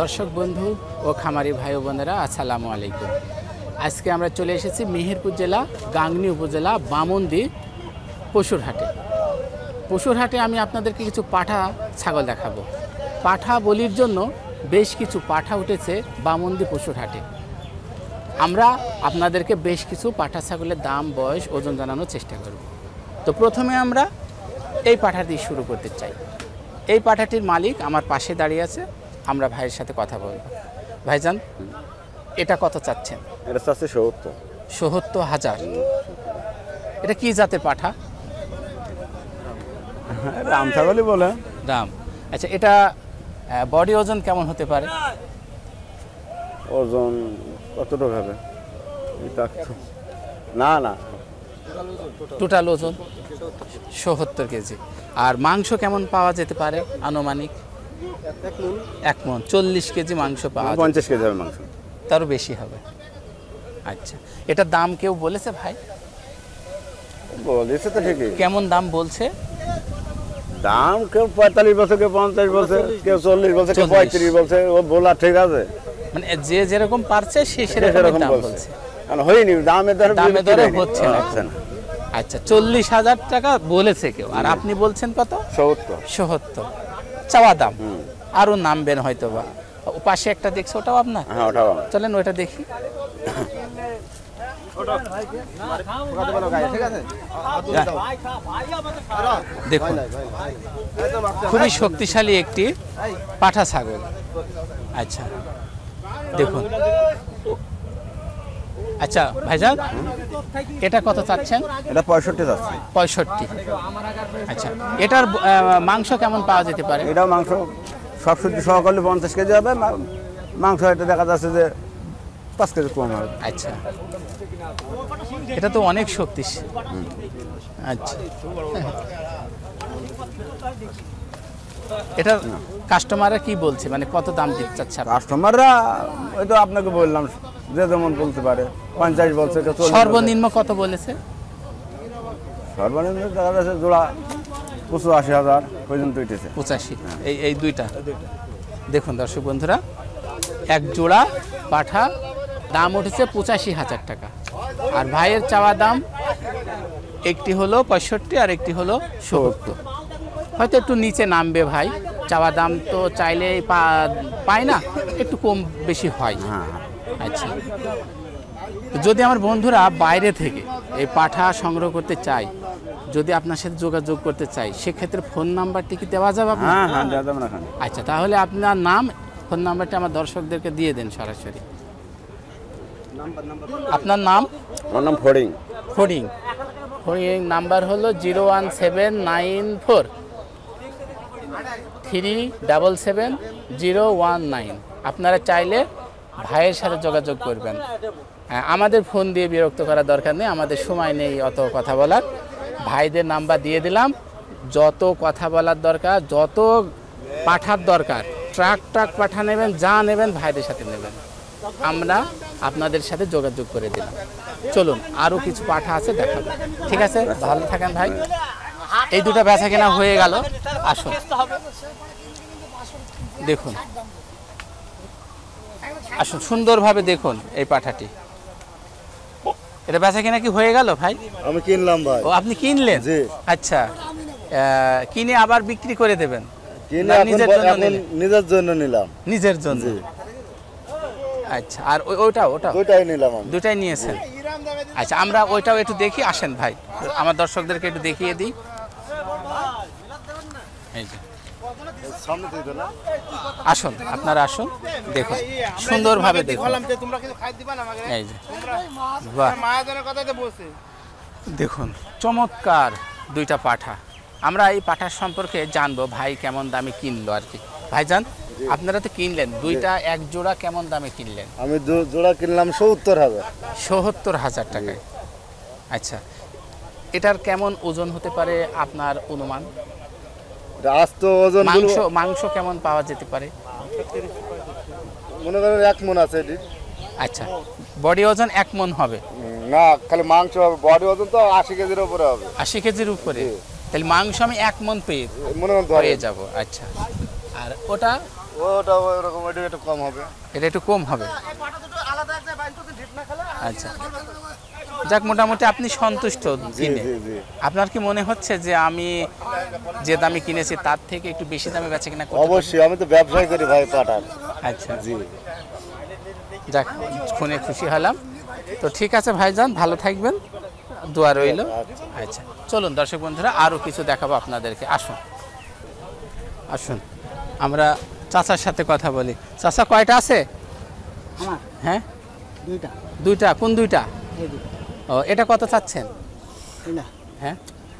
দর্শক বন্ধু ও খামারি ভাই বোনেরা আসসালামু আলাইকুম। আজকে আমরা চলে এসেছি মেহেরপুর জেলা গাংনী উপজেলা বামন্দি পশুর হাটে আমি আপনাদেরকে কিছু পাঠা ছাগল দেখাবো। পাঠা বলির জন্য বেশ কিছু পাঠা উঠেছে বামন্দি পশুর হাটে। আমরা আপনাদেরকে বেশ কিছু পাঠা ছাগলের দাম, বয়স, ওজন জানানোর চেষ্টা করব। তো প্রথমে আমরা এই পাঠাটি শুরু করতে চাই। এই পাঠাটির মালিক আমার পাশে দাঁড়িয়ে আছে, আমরা ভাইয়ের সাথে কথা বলব। ভাইজান, এটা কত চাচ্ছেন? এটা চাচ্ছে ৭০,০০০। এটা কি জাতের পাঠা? রাম ছাগলই বলে। দাম, আচ্ছা, এটা বডি ওজন কেমন হতে পারে? ওজন কতটুকু হবে? এটা না না টোটাল ওজন ৭০ কেজি। আর মাংস কেমন পাওয়া যেতে পারে আনুমানিক? 1 মণ 40 কেজি মাংস পাওয়া যায়। 50 কেজি হবে মাংস, তারও বেশি হবে। আচ্ছা, এটার দাম কেউ বলেছে ভাই? বলেছে তো ঠিকই। কেমন দাম বলছে? দাম কেউ 45 বলছে, কেউ 50 বলছে, কেউ 40 বলছে, কেউ 35 বলছে। ও বলা ঠিক আছে, মানে যে যেরকম পারছে সে সেরকম দাম বলছে। কারণ হয়নি, দামে দরে হচ্ছে না। আচ্ছা, 40,০০০ টাকা বলেছে কেউ, আর আপনি বলছেন কত? ৭০ চাওয়া দাম। আরো নামবেন হয়তো বা। ও পাশে একটা দেখছো, ওটাও আপনার? হ্যাঁ, ওটাও। চলেন ওইটা দেখি। দেখুন, খুবই শক্তিশালী একটি পাঠা ছাগল। আচ্ছা দেখুন। আচ্ছা ভাইজান, এটা কত চাচ্ছেন? এটা 65 যাচ্ছে। 65। আচ্ছা, এটার মাংস কেমন পাওয়া যেতে পারে? এটাও মাংস সব সবজি সহকারে 50 কেজি হবে। মাংস এটা দেখা যাচ্ছে যে 5 কেজি কম হবে। আচ্ছা, এটা তো অনেক শক্তিশালী। আচ্ছা, এটা কাস্টমাররা কি বলছে, মানে কত দাম দিতে চাচ্ছে? কাস্টমাররা ওই তো আপনাকে বললাম, যে যেমন বলতে পারে। 50 বলছে, কেউ 40 সর্বনিম্ন কত বলেছে? সর্বনিম্ন দেখা যাচ্ছে জোড়া 85,000 পর্যন্ত উঠেছে। 85। এই দুইটা দেখুন দর্শক বন্ধুরা, এক জোড়া পাঠা দাম উঠেছে 85,000 টাকা। আর ভাইয়ের চাওয়া দাম একটি হলো 65 আর একটি হলো ৭০। হয়তো একটু নিচে নামবে ভাই, চাওয়া দাম তো চাইলে পায় না, একটু কম বেশি হয়। হ্যাঁ। আচ্ছা, যদি আমার বন্ধুরা বাইরে থেকে এই পাঠা সংগ্রহ করতে চায়, যদি আপনার সাথে যোগাযোগ করতে চাই, সেক্ষেত্রে ফোন নাম্বারটি কি দেওয়া যাবে? হ্যাঁ হ্যাঁ, দেওয়া যাবে না। আচ্ছা, তাহলে আপনার নাম, ফোন নাম্বারটি আমার দর্শকদেরকে দিয়ে দেন সরাসরি। আপনার নাম? আমার নাম ফড়িং। ফড়িং নাম্বার হলো 01794 3777019। আপনারা চাইলে ভাইয়ের সাথে যোগাযোগ করবেন। আমাদের ফোন দিয়ে বিরক্ত করার দরকার নেই, আমাদের সময় নেই অত কথা বলার। ভাইদের নাম্বার দিয়ে দিলাম। যত কথা বলার দরকার, যত পাঠার দরকার, ট্রাক পাঠা নেবেন, যা নেবেন ভাইদের সাথে নেবেন, আমরা আপনাদের সাথে যোগাযোগ করে দিলাম। চলুন, আরও কিছু পাঠা আছে দেখাবো। ঠিক আছে, ভালো থাকেন ভাই। এই দুটো বেচা কেনা হয়ে গেল। আসুন দেখুন, আসুন সুন্দরভাবে দেখুন এই পাঠাটি। এটা বেচা কেনা কি হয়ে গেল ভাই? আমি কিনলাম ভাই। ও, আপনি কিনলেন? জি। আচ্ছা, কিনে আবার বিক্রি করে দেবেন? নিজের জন্য নিলাম। নিজের জন্য। আচ্ছা, আর ওটাও দুটাই নিলাম আমি। দুটাই নিয়েছেন? আচ্ছা, আমরা ওইটাও একটু দেখি। আসেন ভাই, আমার দর্শকদেরকে একটু দেখিয়ে দিই। এই যে, আসুন, আপনারা আসুন, দেখুন সুন্দরভাবে দেখুন। এই যে, বাহ, দেখুন চমৎকার দুইটা পাঠা। আমরা এই পাঠার সম্পর্কে জানবো, ভাই কেমন দামে কিনলো আর কি। ভাইজান, আপনারা তো কিনলেন দুইটা, এক জোড়া কেমন দামে কিনলেন? আমি জোড়া কিনলাম 70,000। ৭০,০০০ টাকায়। আচ্ছা, এটার কেমন ওজন হতে পারে আপনার অনুমান? আস্ত ওজন মাংস কেমন পাওয়া যেতে পারে? মনে করেন 1 মণ আছে এটি। আচ্ছা, বডি ওজন 1 মণ হবে না, খালি মাংস হবে। বডি ওজন তো 80 কেজির উপরে হবে। 80 কেজির উপরে? তাহলে মাংস আমি 1 মণ পেয়ে যাব। আচ্ছা, আর ওটা ওটা ওরকম ওইটা একটু কম হবে। এটা একটু কম হবে। আচ্ছা, যাক মোটামুটি আপনি সন্তুষ্ট কিনে। আপনার কি মনে হচ্ছে যে আমি যে দামে কিনেছি তার থেকে একটু বেশি দামে বেচে কিনা করতে পারবো? অবশ্যই, আমি তো ব্যবসায় করি ভাই পাটার। আচ্ছা, জি, যাক শুনে খুশি হলাম। তো ঠিক আছে ভাইজান, ভালো থাকবেন, দোয়া রইল। আচ্ছা, চলুন দর্শক বন্ধুরা আরও কিছু দেখাবো আপনাদেরকে। আসুন আসুন, আমরা চাচার সাথে কথা বলি। চাচা, কয়টা আছে? আমার হ্যাঁ, দুইটা। দুইটা। কোন দুইটা? এই দুটো। ও, এটা কত চাচ্ছেন? এটা হ্যাঁ,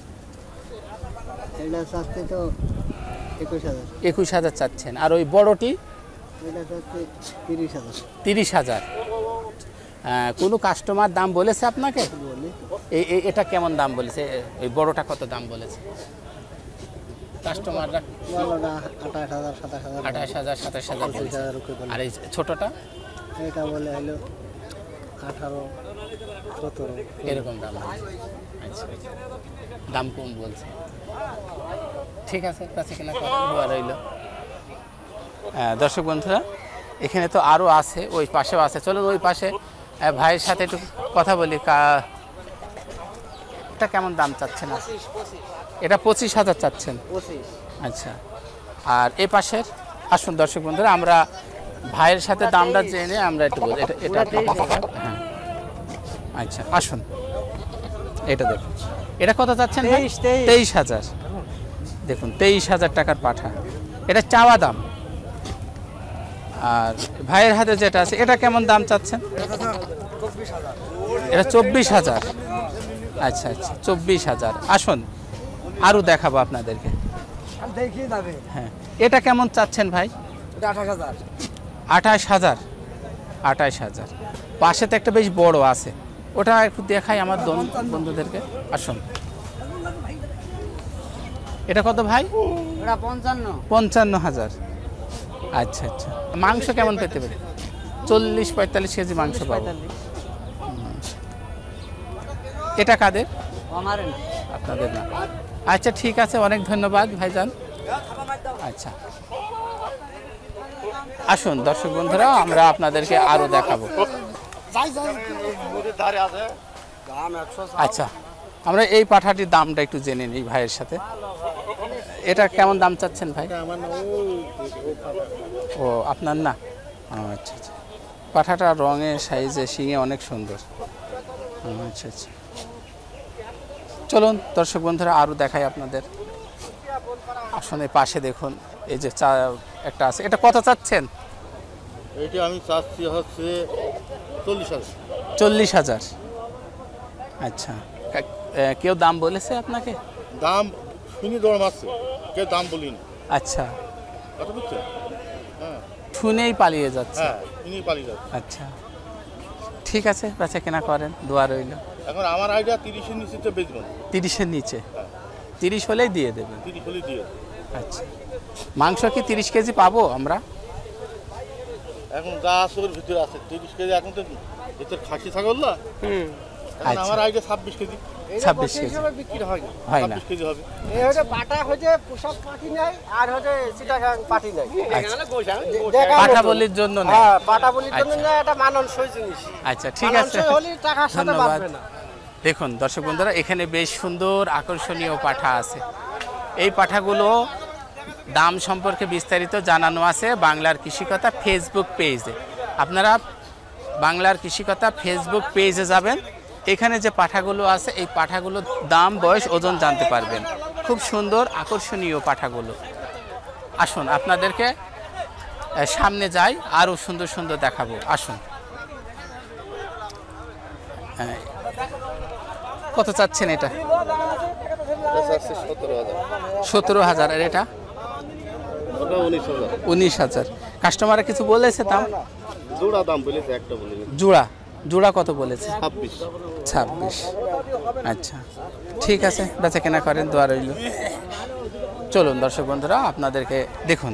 এটা চাচ্ছে তো 21,000। 21,000 চাচ্ছেন। আর ওই বড়টি? এটা চাচ্ছে 30,000। 30,000। কোনো কাস্টমার দাম বলেছে আপনাকে? বলি এটা কেমন দাম বলেছে? ওই বড়টা কত দাম বলেছে কাস্টমাররা? বলো না 28,000, 27,000, 28,000, 27,000 বলেছে। 25,000 রুপি বলে। আর এই ছোটটা এটা বলে হলো 18, 17 এরকম দাম বলছে। আচ্ছা, দাম কম বলছে। ঠিক আছে, কাছে কিনা দোয়া রইল। দর্শক বন্ধুরা, এখানে তো আরও আছে, ওই পাশেও আছে। চলুন ওই পাশে ভাইয়ের সাথে একটু কথা বলি। এটা কেমন দাম চাচ্ছেন? এটা 25,000 চাচ্ছেন। 25। আচ্ছা, আর এ পাশের? আসুন দর্শক বন্ধুরা, আমরা ভাইয়ের সাথে দামটা জেনে আমরা একটু বলি। এটা হ্যাঁ, আচ্ছা আসুন, এটা দেখুন। এটা কত চাচ্ছেন? 23,000। দেখুন, 23,000 টাকার পাঠা। এটা চাওয়া দাম। আর ভাইয়ের হাতে যেটা আছে এটা কেমন দাম চাচ্ছেন? এটা 24,000। আচ্ছা আচ্ছা, 24,000। আসুন আরও দেখাবো আপনাদেরকে। দেখিয়ে যাবে। হ্যাঁ, এটা কেমন চাচ্ছেন ভাই? এটা 28,000। 28,000। 28,000। পাশে তো একটা বেশ বড় আছে, ওটা একটু দেখাই আমার বন্ধুদেরকে। আসুন, এটা কত ভাই? এটা 55। 55,000। আচ্ছা আচ্ছা, মাংস কেমন পেতে পারে? 40-45 কেজি মাংস পাবো। এটা কাদের? আমার না, আপনাদের না। আচ্ছা ঠিক আছে, অনেক ধন্যবাদ ভাইজান। আচ্ছা, আসুন দর্শক বন্ধুরা, আমরা আপনাদেরকে আরও দেখাবো। আচ্ছা, আমরা এই পাঠাটির দামটা একটু জেনে নিই ভাইয়ের সাথে। এটা কেমন দাম চাচ্ছেন ভাই? ও, আপনার না? ও, আচ্ছা আচ্ছা। পাঠাটা রঙে, সাইজে, শিঙে অনেক সুন্দর। আচ্ছা আচ্ছা, চলুন দর্শক বন্ধুরা আরও দেখাই আপনাদের। আসলে পাশে দেখুন, এই যে একটা আছে, এটা কত চাচ্ছেন? এটা আমি চাচ্ছি হচ্ছে 40,000। 40,000। আচ্ছা, কেউ দাম বলেছে আপনাকে? দাম শুনি দৌড় মারছে, কেউ দাম বলিনি। আচ্ছা, কথা বুঝছেন? হ্যাঁ শুনেই পালিয়ে যাচ্ছে। হ্যাঁ, শুনি পালিয়ে যাচ্ছে। আচ্ছা, ঠিক আছে, বেচা কেনা করেন, দোয়া রইল। এখন আমার আইডিয়া 30-এর নিচে তো বেচবো না। 30-এর নিচে? 30 হলেই দিয়ে দেবেন। 30 হলেই দিয়ে। আচ্ছা, মাংস কি 30 কেজি পাবো আমরা? এখন যা আছে ওর ভিতরে আছে 30 কেজি। এখন তো ভিতরে খাসি ছাগল না। এখন আচ্ছা। আমার আইডিয়া 26 কেজি। 26 কেজি বিক্রি হয় না। হয় না? 26 কেজি হবে। এই হচ্ছে পাটা হচ্ছে পোশাক পাটি নাই, আর হচ্ছে চিটাগাং পাটি নাই। পাঠা বলির জন্য না? হ্যাঁ, পাটা বলির জন্য না, এটা মানানসই জিনিস। আচ্ছা ঠিক আছে, মানানসই হলে টাকার সাথে ধন্যবাদ। বাঁধবে না। দেখুন দর্শক বন্ধুরা, এখানে বেশ সুন্দর আকর্ষণীয় পাঠা আছে। এই পাঠাগুলো দাম সম্পর্কে বিস্তারিত জানানো আছে বাংলার কৃষিকথা ফেসবুক পেজে। আপনারা বাংলার কৃষিকথা ফেসবুক পেজে যাবেন, এখানে যে পাঠাগুলো আছে এই পাঠাগুলোর দাম, বয়স, ওজন জানতে পারবেন। খুব সুন্দর আকর্ষণীয় পাঠাগুলো। আসুন আপনাদেরকে সামনে যাই, আরও সুন্দর সুন্দর দেখাবো। আসুন। কত চাচ্ছেন এটা? 17,000। আর এটা? 19,000। কাস্টমারে কিছু বলেছে দাম? জোড়া দাম বলেছে, একটা বলেছে। জোড়া? জোড়া কত বলেছে? 26। আচ্ছা ঠিক আছে, বেচা কেনা করেন, দোয়া রইল। চলুন দর্শক বন্ধুরা, আপনাদেরকে দেখুন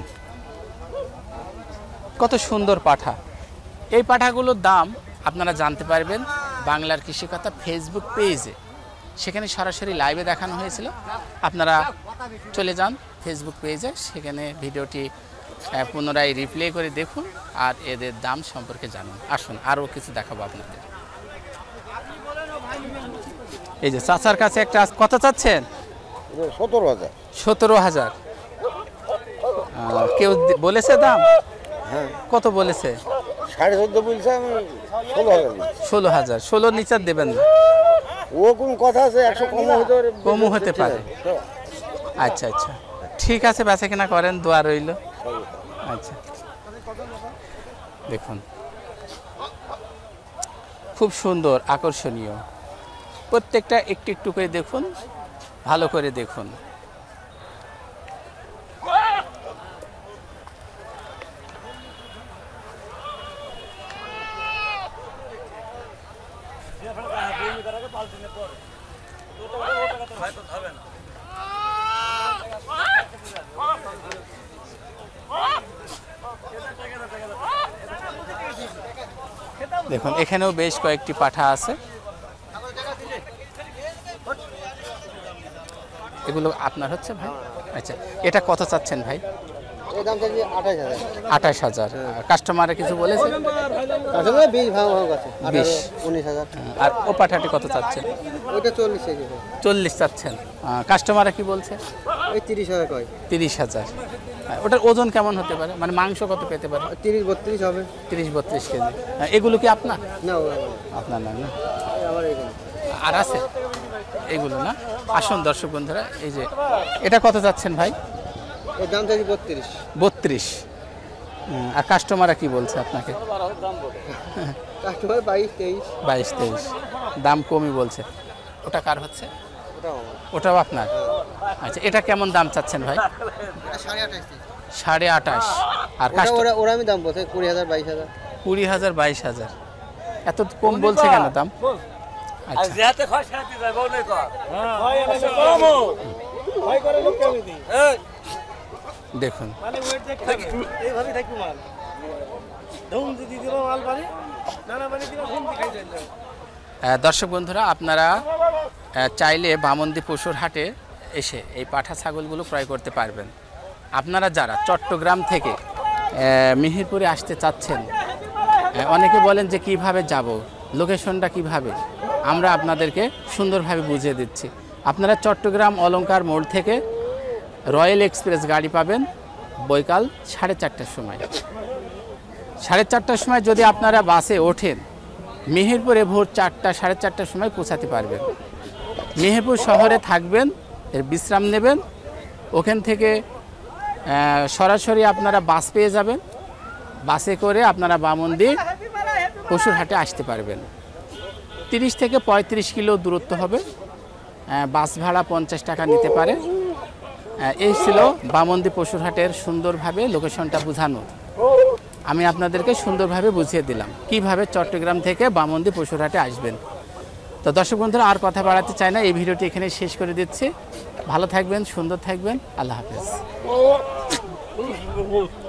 কত সুন্দর পাঠা। এই পাঠাগুলোর দাম আপনারা জানতে পারবেন বাংলার কৃষিকথা ফেসবুক পেজে। সেখানে সরাসরি লাইভে দেখানো হয়েছিল। আপনারা চলে যান ফেসবুক পেজে, সেখানে ভিডিওটি পুনরায় রিপ্লে করে দেখুন আর এদের দাম সম্পর্কে জানুন। আসুন আরও কিছু দেখাবো আপনাদের। এই যে চাচার কাছে একটা কত চাচ্ছেন? 17,000। 17,000। কেউ বলেছে দাম? হ্যাঁ, কত বলেছে? 14.5 বলছে, আমি 16,000। 16,000। 16 নিচে দেবেন না? ও কোন কথা আছে, 100 কমও হতে পারে। আচ্ছা আচ্ছা, ঠিক আছে, বেচা কেনা করেন, দোয়া রইল। আচ্ছা, দেখুন খুব সুন্দর, আকর্ষণীয়, প্রত্যেকটা একটু একটু করে দেখুন, ভালো করে দেখুন। দেখুন এখানেও বেশ কয়েকটি পাঠা আছে। এগুলো আপনার হচ্ছে ভাই? আচ্ছা, এটা কত চাচ্ছেন ভাই? এই দাম চাইছি 28,000। 28,000। কাস্টমারে কিছু বলেছে? আসলে 20 ভাগ আছে। 20, 19,000। আর ও পাঠাটি কত চাচ্ছেন? ওইটা 40 চাইছি। 40 চাচ্ছেন। কাস্টমারে কি বলছে? ওই 30,000 কয়। 30,000। ওটার ওজন কেমন হতে পারে, মানে মাংস কত পেতে পারে? 30-32 হবে। 30-32 কেজি। এগুলো কি আপনার? না, আপনার না, না? আমার এখানে। আর আছে এগুলো না? আসুন দর্শক বন্ধুরা, এই যে এটা কত যাচ্ছেন ভাই? এর দাম চাইছি 32। 32। আর কাস্টমাররা কি বলছে আপনাকে? কাস্টমার 22-23। 22-23 দাম কমই বলছে। ওটা কার হচ্ছে? ওটাও আমার। ওটাও আপনার? আচ্ছা, এটা কেমন দাম চাচ্ছেন ভাই? এটা 28,500। 28.5। আর ওরা আমি দাম বলছে 20,000 22,000। 20,000 22,000। এত কম বলছে কেন দাম? আচ্ছা, দেখুন দর্শক বন্ধুরা, আপনারা চাইলে বামন্দি পশুর হাটে এসে এই পাঠা ছাগলগুলো ক্রয় করতে পারবেন। আপনারা যারা চট্টগ্রাম থেকে মিহিরপুরে আসতে চাচ্ছেন, অনেকে বলেন যে কিভাবে যাব, লোকেশনটা কিভাবে, আমরা আপনাদেরকে সুন্দরভাবে বুঝিয়ে দিচ্ছি। আপনারা চট্টগ্রাম অলংকার মোড় থেকে রয়্যাল এক্সপ্রেস গাড়ি পাবেন বৈকাল 4:30টার সময়। 4:30টার সময় যদি আপনারা বাসে ওঠেন, মেহেরপুরে ভোর 4টা 4:30টার সময় পৌঁছাতে পারবেন। মেহেরপুর শহরে থাকবেন, এর বিশ্রাম নেবেন, ওখান থেকে সরাসরি আপনারা বাস পেয়ে যাবেন। বাসে করে আপনারা বামন্দি পশুর হাটে আসতে পারবেন। 30 থেকে 35 কিলো দূরত্ব হবে। বাস ভাড়া 50 টাকা নিতে পারে। এই ছিল বামন্দি পশুর হাটের সুন্দরভাবে লোকেশনটা বোঝানো। আমি আপনাদেরকে সুন্দরভাবে বুঝিয়ে দিলাম কিভাবে চট্টগ্রাম থেকে বামন্দি পশুর হাটে আসবেন। তো দর্শক বন্ধুরা, আর কথা বাড়াতে চাই না, এই ভিডিওটি এখানে শেষ করে দিচ্ছি। ভালো থাকবেন, সুন্দর থাকবেন, আল্লাহ হাফেজ।